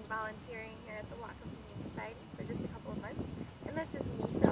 volunteering here at the Wacom Humane Society for just a couple of months. And this is Miso